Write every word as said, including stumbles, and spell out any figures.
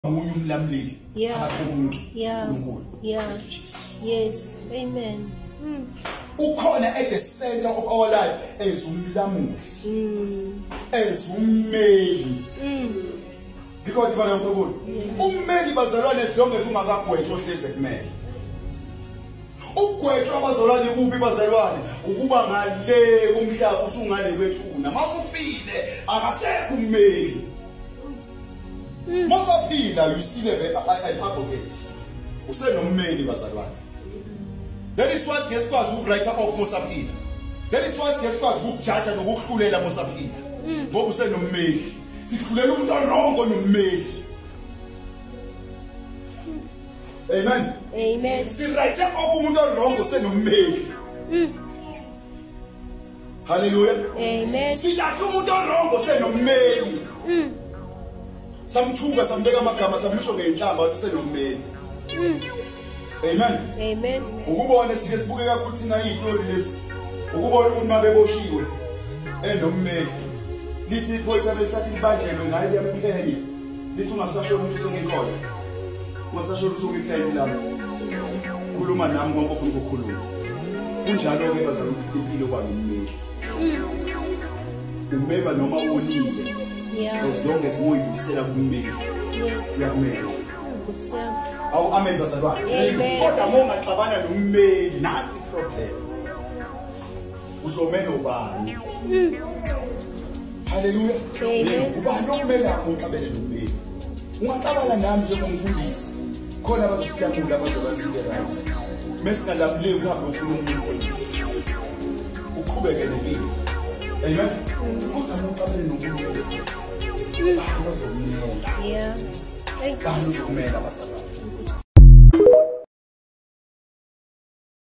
munye umlamuleli Yeah. umuntu Yeah. uNkulunkulu. Yeah. Jesus. Yes. Amen. Mm. Ukhona at the center of our life as umlamuli. Mm. As ummeli. Mm. Because ibona uNkulunkulu. Ummeli bazalwane sidonge ungakagwetshwa ohleze kumele. Ugwetshwa abazalwane kuphi bazalwane ukuba ngale kumhlaba usungale kwethuna. Masufile akasekho ummeli. Mosaphila you still have a advocate. Usenommeli bazalwane. That is why ngesikwazi ukwrite off Mosaphila. That is why ngesikwazi ukujudge nokuhlulela Mosaphila. Ngoba usenommeli. Sihlulela umuntu orongo nommeli. Amen. Amen. Si write off umuntu orongo usenommeli. Hallelujah. Amen. Silahla umuntu orongo usenommeli. Samthuka sambeka amagama samisho ngeenhlamba usenommeli. Amen. Amen. Ukubona sike sibuke kakhulu thina izitori lezi. Ukubona umuntu mabeboshiwe enommeli. Lithi iphoyisa belisathi libanjelwe ngaye liyamphenya. Lithi ungasasho ukuthi usengikhona. Ungasasho ukuthi ungikhleli lapha. Khuluma nami konke ofuna ukukhuluma. Kunjalo ke bazama impilo kwaNommeli. Umeba noma unile. Yeah. As long as moyibuyisela kummeli. Yes. Siyamela. Kusiyama. Awu amen bazalwane. Amen. Kodwa mongaxabana nommeli nansi problem. Uzomela ubani? Hallelujah. Amen. Ubani okumela uxabene nommeli? Ungaxabana nami njengomfundisi. Khona abazosiyamula abazobathile right. Mesingalamuleki uhambe ufuna umfundisi. Uqhubeke nempilo. Amen. Kodwa uxabene nommeli. Yeah. Thank you. Kanti uzomela basabani.